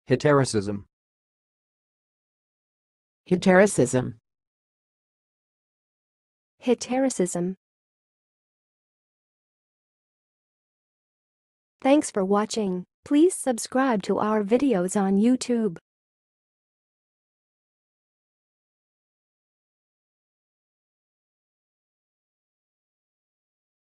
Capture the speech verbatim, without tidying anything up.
Hetericism. Hetericism. Hetericism. Thanks for watching. Please subscribe to our videos on YouTube.